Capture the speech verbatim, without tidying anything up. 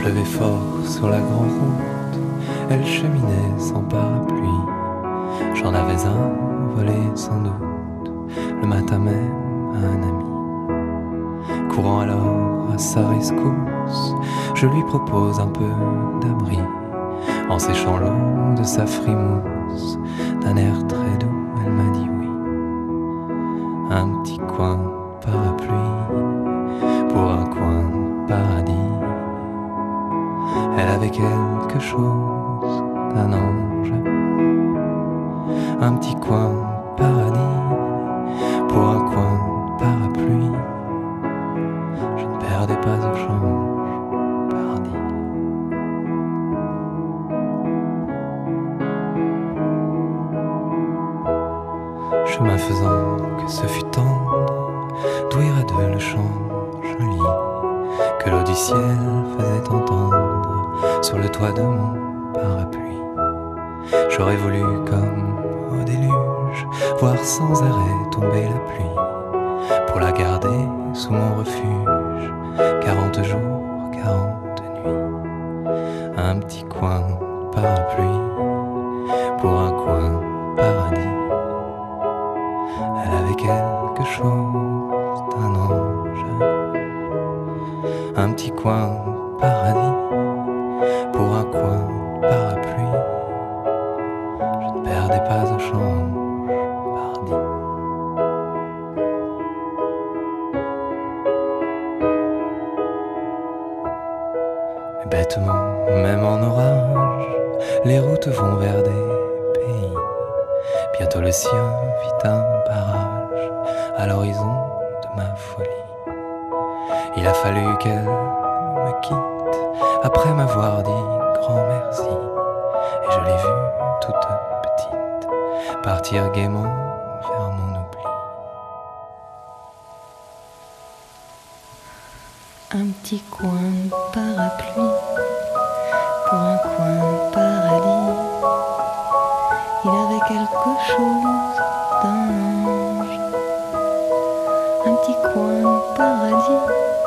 pleuvait fort sur la grande route, elle cheminait sans parapluie. J'en avais un volé sans doute, le matin même à un ami. Courant alors à sa rescousse, je lui propose un peu d'abri, en séchant l'eau de sa frimousse. D'un air très doux, elle m'a dit oui. Un petit coin de parapluie pour un coin de paradis. Elle avait quelque chose d'un ange. Un petit coin de paradis pour un coin de parapluie. Je ne perdais pas au change, paradis. Chemin faisant que ce fut tendre, d'ouïr à deux le chant joli que l'eau du ciel faisait entendre sur le toit de mon parapluie. J'aurais voulu, comme au déluge, voir sans arrêt tomber la pluie, pour la garder sous mon refuge, quarante jours, quarante nuits. Un petit coin de parapluie pour un coin de paradis. Elle avait quelque chose d'un ange. Un petit coin de paradis pour un coin de parapluie. Je ne perdais pas au change, paradis. Mais bêtement, même en orage, les routes vont vers des pays. Bientôt le sien fit un barrage à l'horizon de ma folie. Il a fallu qu'elle me quitte après m'avoir dit grand merci, et je l'ai vue toute petite partir gaiement vers mon oubli. Un petit coin de parapluie pour un coin de paradis. Il avait quelque chose d'un ange. Un petit coin de paradis